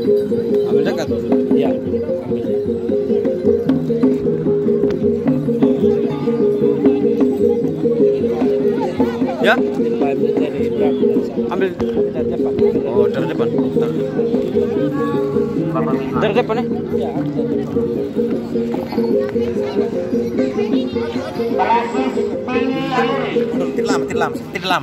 Ambil dekat. Iya, ambil. Ya? Depan dari belakang. Ambil Dari depan. oh dari depan. Dari depan ya? Iya, dari depan. Tidak lama.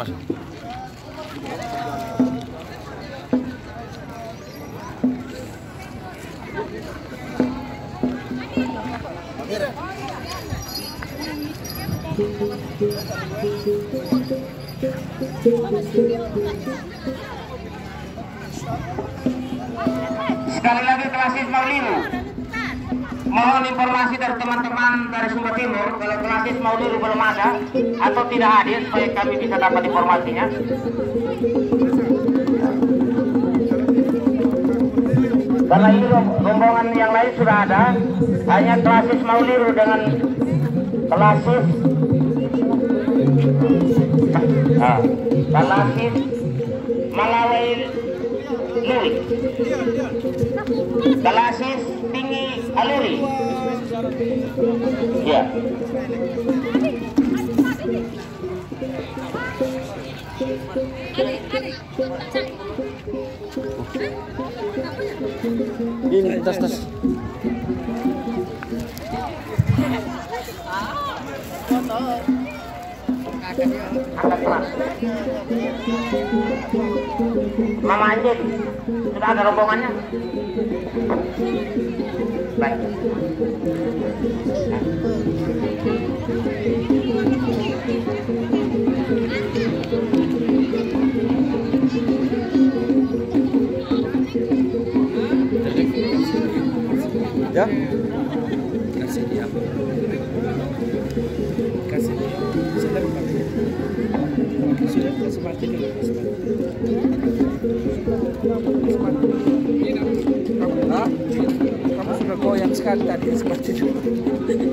Sekali lagi klasis Mauliru, mohon informasi dari teman-teman dari Sumba Timur kalau klasis Mauliru belum ada atau tidak hadir supaya kami bisa dapat informasinya. Karena ini rombongan yang lain sudah ada, hanya klasis Mauliru dengan klasis klasis Malawai Luri, klasis Tinggi Aluri. Ya. Ini tas. Mama Anjing, sudah ada rombongannya? Baik. Ya? Kasih dia. Kasih dia. Sudah pakai. Sudah seperti itu. Kamu sudah goyang sekali tadi seperti itu.